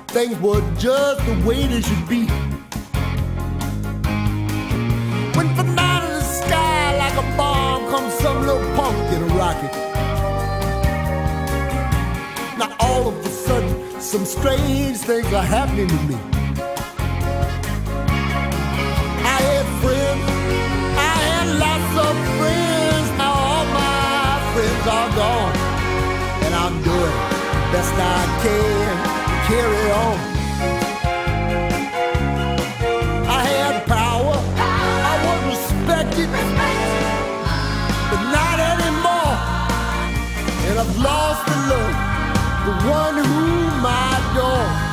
things were just the way they should be. When from out of the sky like a bomb comes some little punk in a rocket. Now all of a sudden some strange things are happening to me. I had friends, I had lots of friends. Now all my friends are gone, and I'm doing the best I can to carry on. I had power, I was respected, but not anymore. And I've lost the love, the one whom I adore.